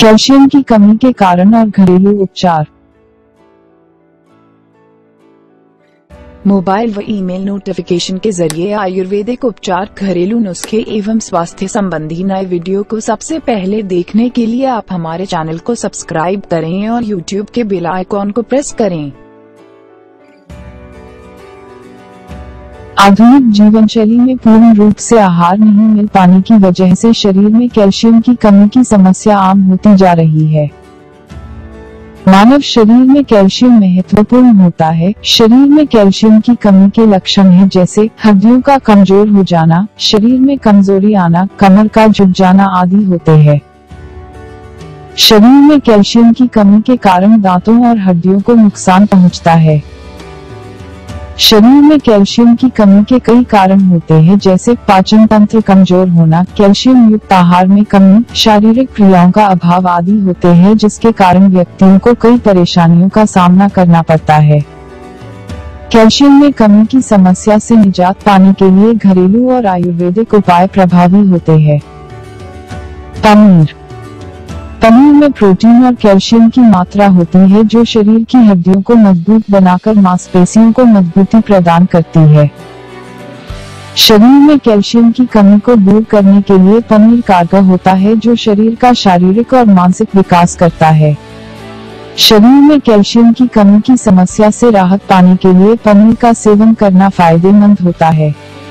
Calcium की कमी के कारण और घरेलू उपचार। मोबाइल व ईमेल नोटिफिकेशन के जरिए आयुर्वेदिक उपचार, घरेलू नुस्खे एवं स्वास्थ्य संबंधी नए वीडियो को सबसे पहले देखने के लिए आप हमारे चैनल को सब्सक्राइब करें और यूट्यूब के बेल आइकॉन को प्रेस करें। आधुनिक जीवन शैली में पूर्ण रूप से आहार नहीं मिल पाने की वजह से शरीर में कैल्शियम की कमी की समस्या आम होती जा रही है। मानव शरीर में कैल्शियम महत्वपूर्ण होता है। शरीर में कैल्शियम की कमी के लक्षण हैं जैसे हड्डियों का कमजोर हो जाना, शरीर में कमजोरी आना, कमर का झुक जाना आदि होते हैं। शरीर में कैल्शियम की कमी के कारण दांतों और हड्डियों को नुकसान पहुंचता है। शरीर में कैल्शियम की कमी के कई कारण होते हैं जैसे पाचन तंत्र कमजोर होना, कैल्शियम युक्त आहार में कमी, शारीरिक क्रियाओं का अभाव आदि होते हैं जिसके कारण व्यक्तियों को कई परेशानियों का सामना करना पड़ता है। कैल्शियम में कमी की समस्या से निजात पाने के लिए घरेलू और आयुर्वेदिक उपाय प्रभावी होते हैं। पनीर में प्रोटीन और कैल्शियम की मात्रा होती है जो शरीर की हड्डियों को मजबूत बनाकर मांसपेशियों को मजबूती प्रदान करती है। शरीर में कैल्शियम की कमी को दूर करने के लिए पनीर कारगर होता है जो शरीर का शारीरिक और मानसिक विकास करता है। शरीर में कैल्शियम की कमी की समस्या से राहत पाने के लिए पनीर का सेवन करना फायदेमंद होता है।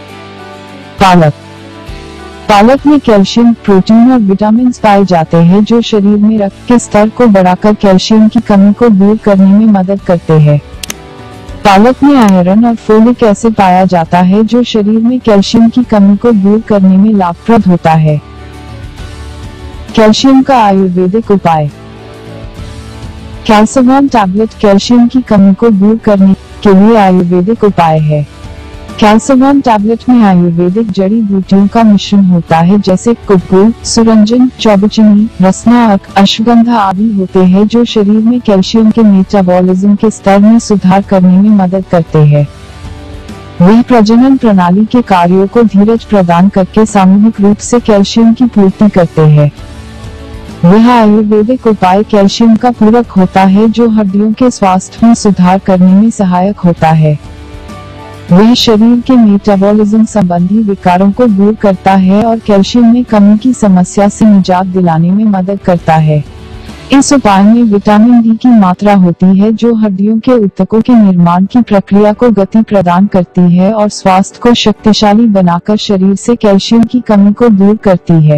पालक में कैल्शियम, प्रोटीन और विटामिन पाए जाते हैं जो शरीर में रक्त के स्तर को बढ़ाकर कैल्शियम की कमी को दूर करने में मदद करते हैं। पालक में आयरन और फोलिक एसिड पाया जाता है जो शरीर में कैल्शियम की कमी को दूर करने में लाभप्रद होता है। कैल्शियम का आयुर्वेदिक उपाय। कैल्सियम टैबलेट कैल्शियम की कमी को दूर करने के लिए आयुर्वेदिक उपाय है। कैल्सियम टैबलेट में आयुर्वेदिक जड़ी बूटियों का मिश्रण होता है जैसे कुबकुल, सुरंजन, चौबचनी, रसनाक, अश्वगंधा आदि होते हैं जो शरीर में कैल्शियम के मेटाबॉलिज्म के स्तर में सुधार करने में मदद करते हैं। वे प्रजनन प्रणाली के कार्यों को धीरज प्रदान करके सामूहिक रूप से कैल्शियम की पूर्ति करते हैं। यह आयुर्वेदिक उपाय कैल्शियम का पूरक होता है जो हड्डियों के स्वास्थ्य में सुधार करने में सहायक होता है। वह शरीर के मेटाबॉलिज्म संबंधी विकारों को दूर करता है और कैल्शियम में कमी की समस्या से निजात दिलाने में मदद करता है। इस उपाय में विटामिन डी की मात्रा होती है जो हड्डियों के ऊतकों के निर्माण की प्रक्रिया को गति प्रदान करती है और स्वास्थ्य को शक्तिशाली बनाकर शरीर से कैल्शियम की कमी को दूर करती है।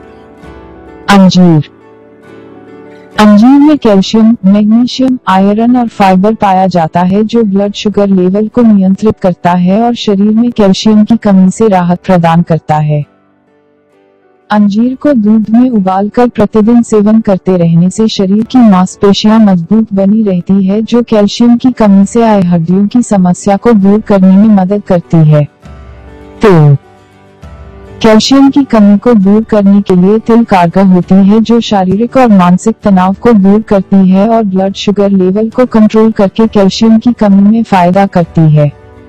अंजीर में कैल्शियम, मैग्नीशियम, आयरन और फाइबर पाया जाता है जो ब्लड शुगर लेवल को नियंत्रित करता है और शरीर में कैल्शियम की कमी से राहत प्रदान करता है। अंजीर को दूध में उबालकर प्रतिदिन सेवन करते रहने से शरीर की मांसपेशियां मजबूत बनी रहती है जो कैल्शियम की कमी से आए हड्डियों की समस्या को दूर करने में मदद करती है। कैल्शियम की कमी को दूर करने के लिए तिल कारगर होती है जो शारीरिक और मानसिक तनाव को दूर करती है और ब्लड शुगर लेवल को कंट्रोल करके कैल्शियम की कमी में फायदा करती है।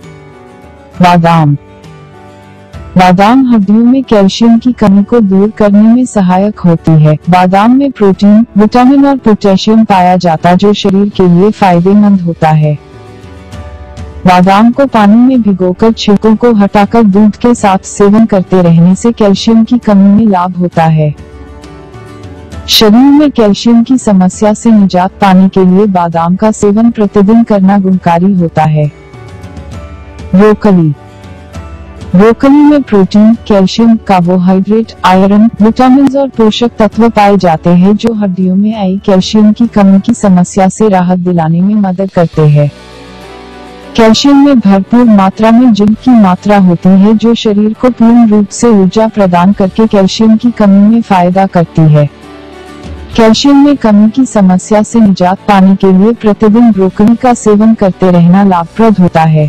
बादाम हड्डियों में कैल्शियम की कमी को दूर करने में सहायक होती है। बादाम में प्रोटीन, विटामिन और पोटेशियम पाया जाता जो शरीर के लिए फायदेमंद होता है। बादाम को पानी में भिगोकर छिलकों को हटाकर दूध के साथ सेवन करते रहने से कैल्शियम की कमी में लाभ होता है। शरीर में कैल्शियम की समस्या से निजात पाने के लिए बादाम का सेवन प्रतिदिन करना गुणकारी होता है। ब्रोकली में protein, calcium, carbohydrate, iron, vitamin और पोषक तत्व पाए जाते हैं जो हड्डियों में आई कैल्शियम की कमी की समस्या से राहत दिलाने में मदद करते हैं। कैल्शियम में भरपूर मात्रा में जिंक की मात्रा होती है जो शरीर को पूर्ण रूप से ऊर्जा प्रदान करके कैल्शियम की कमी में फायदा करती है। कैल्शियम में कमी की समस्या से निजात पाने के लिए प्रतिदिन ब्रोकली का सेवन करते रहना लाभप्रद होता है।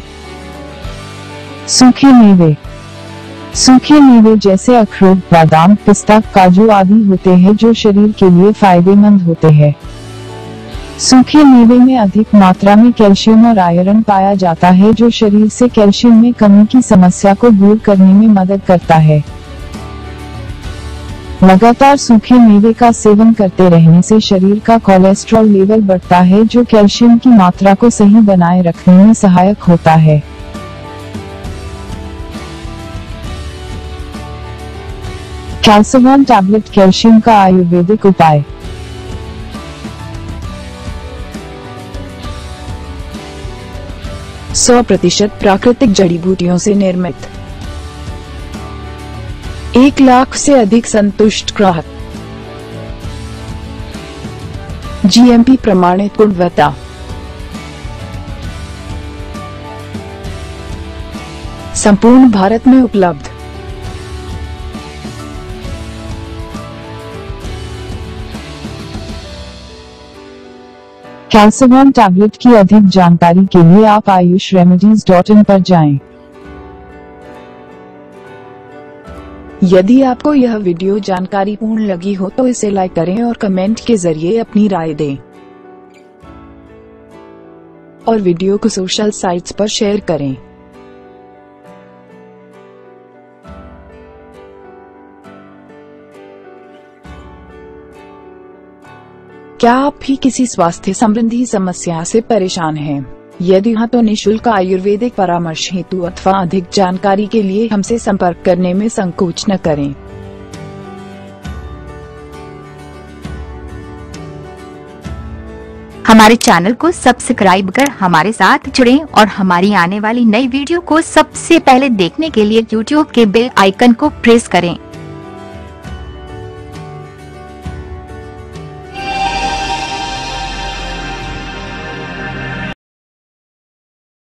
सूखे मेवे जैसे अखरोट, बादाम, पिस्ता, काजू आदि होते हैं जो शरीर के लिए फायदेमंद होते हैं। सूखे मेवे में अधिक मात्रा में कैल्शियम और आयरन पाया जाता है जो शरीर से कैल्शियम में कमी की समस्या को दूर करने में मदद करता है। लगातार सूखे मेवे का सेवन करते रहने से शरीर का कोलेस्ट्रॉल लेवल बढ़ता है, जो कैल्शियम की मात्रा को सही बनाए रखने में सहायक होता है। कैल्सिवॉन टैबलेट कैल्शियम का आयुर्वेदिक उपाय। सौ प्रतिशत प्राकृतिक जड़ी बूटियों से निर्मित, 1 लाख से अधिक संतुष्ट ग्राहक, GMP प्रमाणित गुणवत्ता, संपूर्ण भारत में उपलब्ध। कैल्सिवॉन टैबलेट की अधिक जानकारी के लिए आप ayushremedies.in पर जाएं। यदि आपको यह वीडियो जानकारी पूर्ण लगी हो तो इसे लाइक करें और कमेंट के जरिए अपनी राय दें और वीडियो को सोशल साइट्स पर शेयर करें। क्या आप भी किसी स्वास्थ्य संबंधी समस्या से परेशान हैं? यदि हाँ तो निशुल्क आयुर्वेदिक परामर्श हेतु अथवा अधिक जानकारी के लिए हमसे संपर्क करने में संकोच न करें। हमारे चैनल को सब्सक्राइब कर हमारे साथ जुड़ें और हमारी आने वाली नई वीडियो को सबसे पहले देखने के लिए YouTube के बेल आइकन को प्रेस करें।